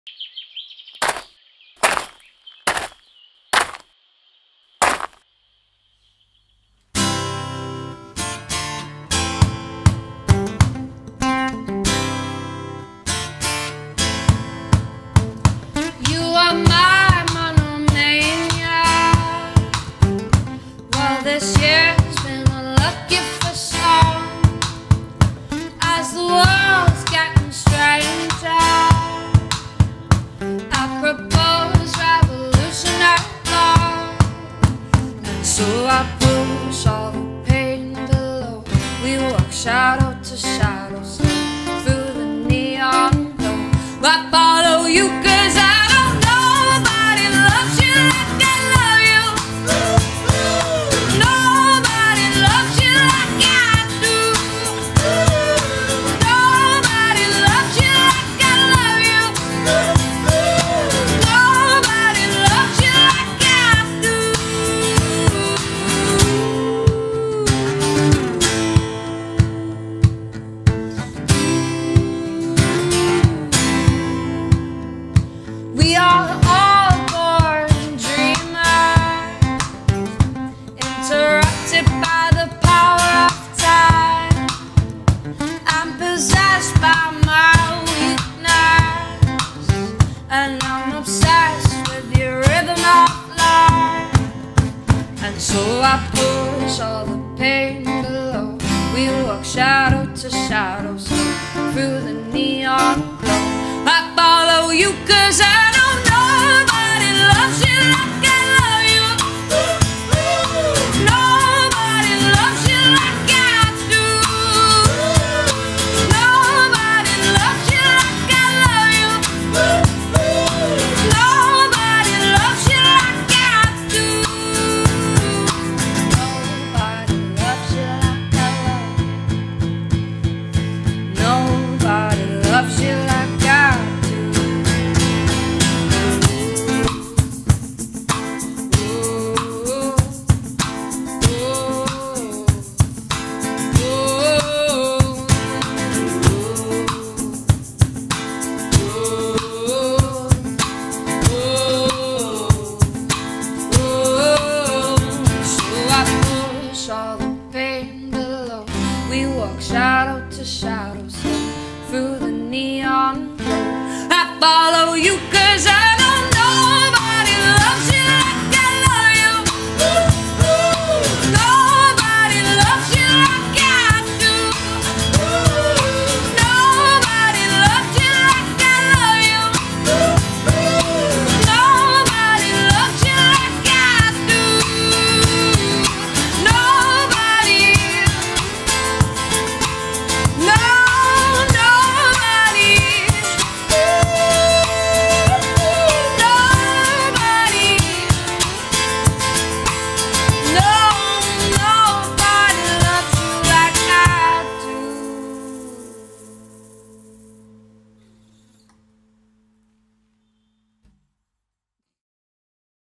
This year's been unlucky for some, as the world's getting stranger. I propose revolutionary love, and so I push all the pain below. We walk shadow to shadow, through the neon glow. I follow you 'cause I don't know nobody loves you like I love you. Nobody loves you like I do. Nobody loves you like I love you. Nobody loves you like I do. We are all born dreamers, interrupted by the power of time. I'm possessed by my weakness, and I'm obsessed with your rhythm of life. And so I push all the pain below. We walk shadow to shadow, through the neon glow. I follow you 'cause I don't know nobody loves you like I love you. Nobody loves you like I do. Nobody loves you like I love you. Nobody loves you like I do. Nobody loves you like I love you. Nobody loves you like I do. All the pain below. We walk shadow to shadow, through the neon glow. I follow you.